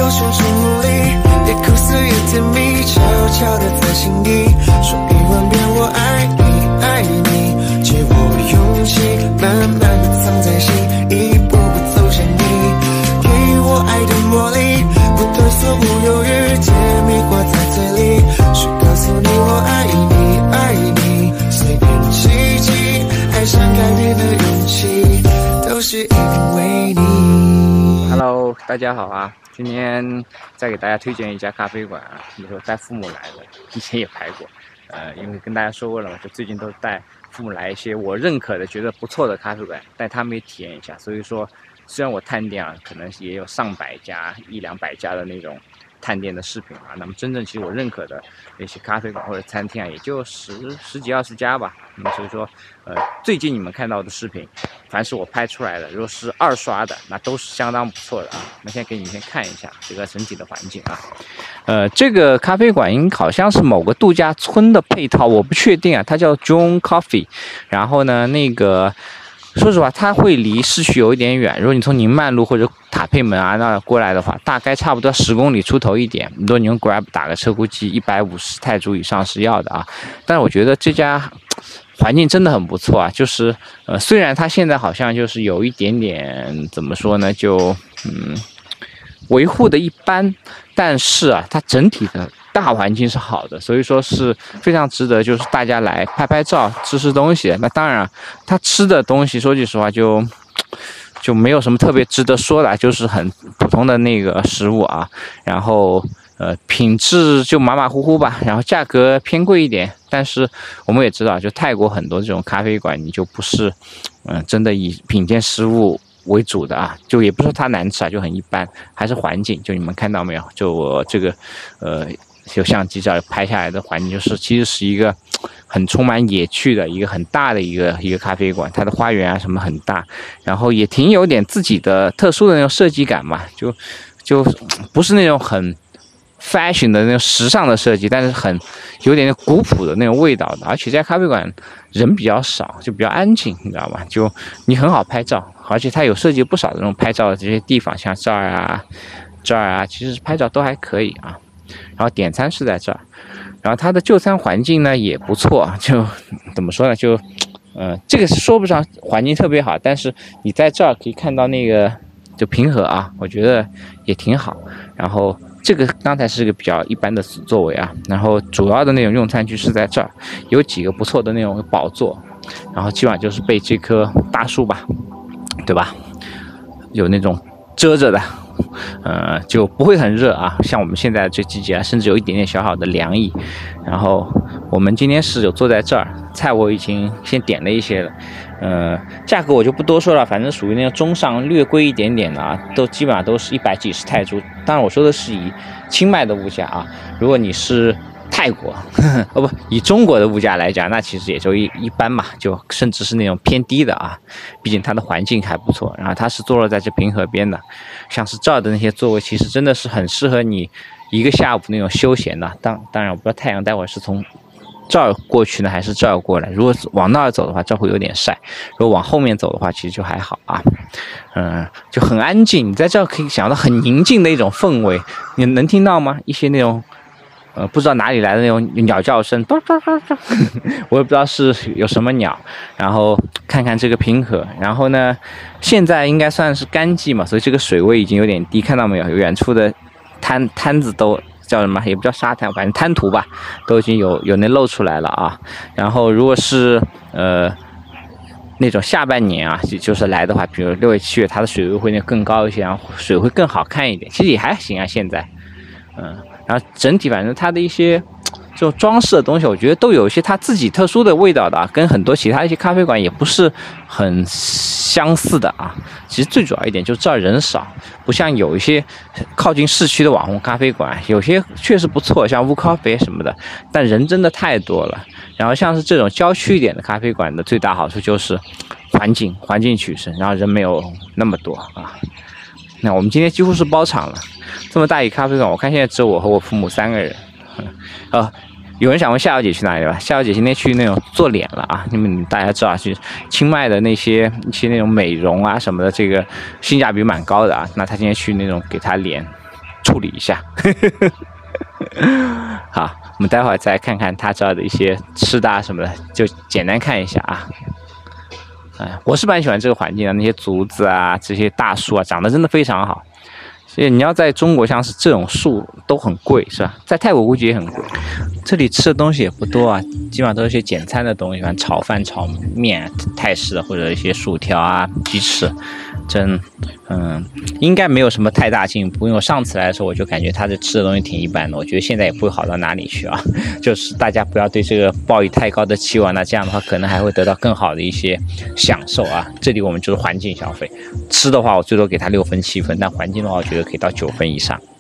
有熊出没力，也苦涩也甜蜜，悄悄地在心底说10000遍我爱你，爱你，借我勇气，慢慢地藏在心，一步步走向你，给予我爱的魔力，不退缩不犹豫，甜蜜挂在嘴里，是告诉你我爱你，爱你，随便奇迹，爱上改变的勇气，都是因为你。 Hello， 大家好啊！今天再给大家推荐一家咖啡馆啊，也是我带父母来的，以前也拍过。因为跟大家说过了嘛，就最近都带父母来一些我认可的、觉得不错的咖啡馆，带他们也体验一下。所以说，虽然我探店啊，可能也有上百家、100-200家的那种探店的视频啊，那么真正其实我认可的那些咖啡馆或者餐厅啊，也就十几20家吧。那么所以说，最近你们看到的视频，凡是我拍出来的，如果是2刷的，那都是相当不错的啊。那现在给你们先看一下这个整体的环境啊。这个咖啡馆好像是某个度假村的配套，我不确定啊。它叫 John Coffee， 然后呢，说实话，它会离市区有一点远。如果你从宁曼路或者塔佩门啊那过来的话，大概差不多10公里出头一点。如果你用 Grab 打个车，估计150泰铢以上是要的啊。但是我觉得这家环境真的很不错啊，就是虽然它现在好像就是有一点点怎么说呢，就维护的一般，但是啊，它整体的大环境是好的，所以说是非常值得，就是大家来拍拍照、吃东西。那当然，它吃的东西说句实话就没有什么特别值得说的，就是很普通的那个食物啊，然后品质就马马虎虎吧，然后价格偏贵一点。但是我们也知道，就泰国很多这种咖啡馆，你就不是真的以品鉴食物为主的啊，就也不是说它难吃啊，就很一般，还是环境，就你们看到没有？就我这个有相机照拍下来的环境，就是其实是一个很充满野趣的一个很大的一个咖啡馆，它的花园啊什么很大，然后也挺有点自己的特殊的那种设计感嘛，就不是那种很fashion 的那种时尚的设计，但是很有点古朴的那种味道的，而且这家咖啡馆人比较少，就比较安静，你知道吗？就你很好拍照，而且它有设计不少的那种拍照的这些地方，像这儿啊，其实拍照都还可以啊。然后点餐是在这儿，然后它的就餐环境呢也不错，就怎么说呢？就这个是说不上环境特别好，但是你在这儿可以看到那个就平和啊，我觉得也挺好。然后这个刚才是个比较一般的座位啊，然后主要的那种用餐区是在这儿，有几个不错的那种宝座，然后基本上就是被这棵大树吧，对吧？有那种遮着的，就不会很热啊，像我们现在这季节啊，甚至有一点点小小的凉意。然后我们今天是有坐在这儿，菜我已经先点了一些了。价格我就不多说了，反正属于那种中上略贵一点点的啊，都基本上都是100几十泰铢。当然我说的是以清迈的物价啊，如果你是泰国，以中国的物价来讲，那其实也就一般嘛，就甚至是那种偏低的啊。毕竟它的环境还不错，然后它是坐落在这平河边的，像是这儿的那些座位，其实真的是很适合你一个下午那种休闲的。当然我不知道太阳待会儿是从这儿过去呢，还是这儿过来。如果往那儿走的话，这会有点晒；如果往后面走的话，其实就还好啊。就很安静，你在这儿可以想到很宁静的一种氛围。你能听到吗？一些那种不知道哪里来的那种鸟叫声，我也不知道是有什么鸟。然后看看这个平河，然后呢，现在应该算是干季嘛，所以这个水位已经有点低，看到没有？有远处的滩子都叫什么？也不叫沙滩，反正滩涂吧，都已经有那露出来了啊。然后如果是那种下半年啊，就是来的话，比如6月7月，它的水位会更高一些，然后水会更好看一点。其实也还行啊，现在，然后整体反正它的一些这种装饰的东西，我觉得都有一些它自己特殊的味道的啊，跟很多其他一些咖啡馆也不是很相似的啊。其实最主要一点就是这儿人少，不像有一些靠近市区的网红咖啡馆，有些确实不错，像乌咖啡什么的，但人真的太多了。然后像是这种郊区一点的咖啡馆的最大好处就是环境取胜，然后人没有那么多啊。那我们今天几乎是包场了，这么大一咖啡馆，我看现在只有我和我父母3个人。有人想问夏小姐去哪里了？夏小姐今天去那种做脸了啊！你们大家知道，去清迈的一些那种美容啊什么的，这个性价比蛮高的啊。那她今天去那种给她脸处理一下。好，我们待会儿再看看他这儿的一些吃的啊什么的，就简单看一下啊。我是蛮喜欢这个环境的，那些竹子啊，这些大树啊，长得真的非常好。所以你要在中国，像是这种树都很贵，是吧？在泰国估计也很贵。这里吃的东西也不多啊，基本上都是些简餐的东西，像炒饭、炒面、泰式的或者一些薯条啊、鸡翅。应该没有什么太大进步。因为我上次来的时候，我就感觉他这吃的东西挺一般的。我觉得现在也不会好到哪里去啊。就是大家不要对这个抱以太高的期望，那这样的话可能还会得到更好的一些享受啊。这里我们就是环境消费，吃的话我最多给他6分7分，但环境的话我觉得可以到9分以上。